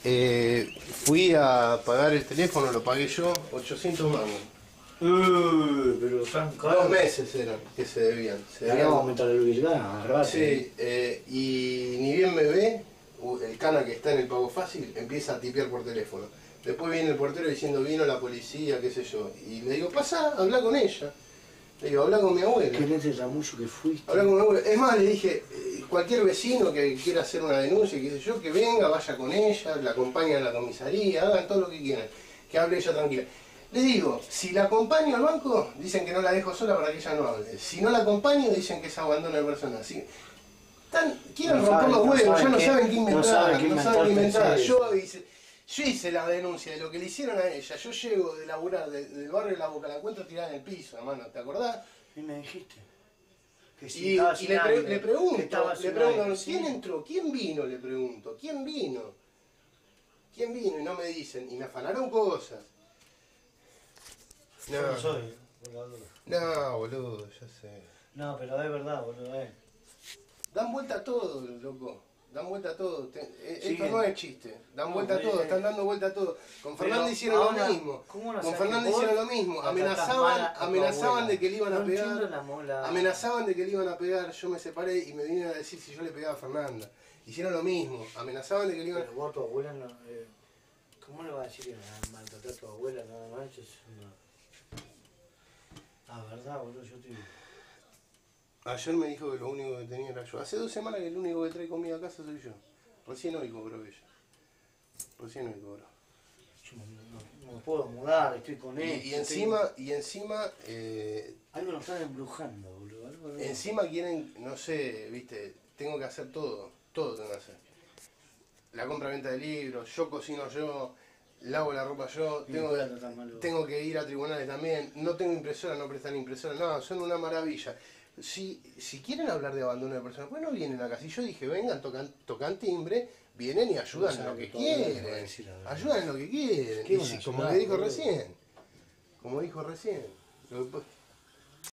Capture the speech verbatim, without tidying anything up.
Eh, fui a pagar el teléfono, lo pagué yo, ochocientos mangos. Uh, pero tan caro. Dos meses eran que se debían. Se Le debían. vamos a aumentar el ubicación, rato. Sí, eh, y ni bien me ve, el cana que está en el pago fácil empieza a tipear por teléfono. Después viene el portero diciendo vino la policía, qué sé yo. Y le digo, pasá, habla con ella. Le digo, habla con mi abuela. ¿Qué nete mucho que fuiste? Habla con mi abuela. Es más, le dije, eh, cualquier vecino que quiera hacer una denuncia, qué sé yo, que venga, vaya con ella, la acompañen a la comisaría, hagan todo lo que quieran. Que hable ella tranquila. Le digo, si la acompaño al banco, dicen que no la dejo sola para que ella no hable. Si no la acompaño, dicen que es abandono de persona. Así, tan, quieren No romper saben, los no huevos, ya saben no qué- saben qué no inventar, saben qué no saben qué inventar, inventar. sí. Yo hice, yo hice la denuncia de lo que le hicieron a ella. Yo llego de laburar de- del barrio de La Boca, la encuentro tirada en el piso, hermano, ¿te acordás? Y me dijiste. Que si Y, estaba y sin le, pre- aire, le que pregunto, estaba le sin pregunto, aire, ¿quién sí. entró? ¿Quién vino? Le pregunto, ¿quién vino? ¿Quién vino? Y no me dicen, y me afanaron cosas. Yo no soy, por la duda. No, boludo, ya sé. No, pero es verdad, boludo, eh. Dan vuelta a todo, loco. Dan vuelta a todo. Te- eh, esto Siguen. no es chiste. Dan No, vuelta a todo, eh, están dando vuelta a todo. Con pero Fernández hicieron ahora, lo mismo. ¿cómo no Con sabes Fernández que vos hicieron lo mismo. la tratás Amenazaban, mal a tu amenazaban abuela? de que le iban a No entiendo pegar. la mola. Amenazaban de que le iban a pegar. Yo me separé y me vinieron a decir si yo le pegaba a Fernanda. Hicieron lo mismo. Amenazaban de que le iban a... Pero vos, tu abuela, no, eh, ¿cómo le vas a decir que me maltratar a tu abuela nada más? Eso es una... Ah, verdad, boludo, yo te digo. Ayer me dijo que lo único que tenía era yo. Hace dos semanas que el único que trae comida a casa soy yo. Recién hoy cobró ella. Recién hoy cobró. Yo no, no- no me puedo mudar, estoy con Y, él. y encima, y encima, eh, Algo nos están embrujando, boludo. Algo no- encima quieren, no sé, viste, tengo que hacer todo. Todo tengo que hacer. La compra-venta de libros, yo cocino yo, lavo la ropa yo, Y tengo, después la tratás mal vos. tengo que ir a tribunales también. No tengo impresora, no prestan impresora. No, son una maravilla. Si, si quieren hablar de abandono de personas, pues no vienen acá. Si yo dije, vengan, tocan, tocan timbre, vienen y ayudan en lo que Tu abuela te va a quieren. decir la verdad. Ayudan en lo que quieren. ¿Qué Y van a si- ayudar, como le dijo boludo? recién. Como dijo recién. Lo que-